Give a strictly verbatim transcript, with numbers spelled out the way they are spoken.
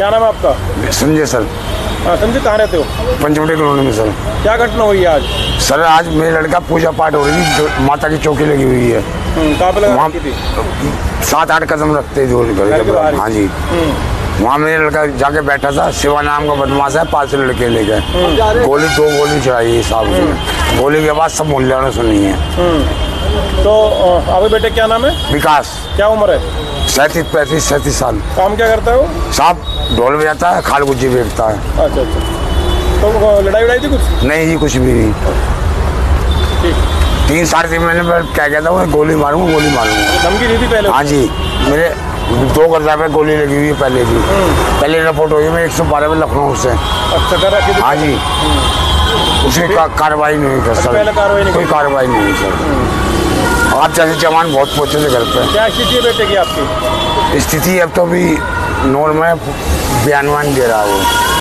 क्या नाम है आपका? संजय सर। हाँ संजय, कहाँ रहते हो? पंचवटी कॉलोनी में सर। क्या घटना हुई है आज? सर आज मेरे लड़का पूजा पाठ हो रही थी, माता की चौकी लगी हुई है। कहाँ पे लगा रखी थी? सात आठ कदम रखते थे। हाँ जी, वहाँ मेरा लड़का जाके बैठा था। शिवा नाम का बदमाश है, पांच लड़के ले गए, गोली दो गोली चलाई साहब ने। गोली के बाद सब मोहल्ले ने सुनी है। तो आपके बेटे क्या नाम है? विकास। क्या उम्र है? सैंतीस पैंतीस सैंतीस साल। काम क्या करता है वो? साहब ढोल बजाता है, खाल गुज्जी बेचता है। अच्छा अच्छा। तो लड़ाई वड़ाई थी कुछ? नहीं जी, कुछ भी नहीं। तीन साढ़े तीन महीने में क्या कहता हूँ, गोली मारूंगा गोली मारूंगा। धमकी दी थी पहले? हाँ जी, मेरे दो गड्ढा पे गोली लगी हुई है पहले भी। पहले रिपोर्ट हुई मैं एक सौ बारह में लखनऊ से। अच्छा, कर रखी थी? हाँ जी, उसकी कार्रवाई नहीं हुई सर। पहले कार्रवाई नहीं, कोई कार्रवाई नहीं हुई सर। आप जैसे जवान बहुत पहुँचे थे घर पे। क्या स्थिति है बेटे की आपकी? स्थिति अब तो भी नॉर्मल बयान वान दे रहा है वो।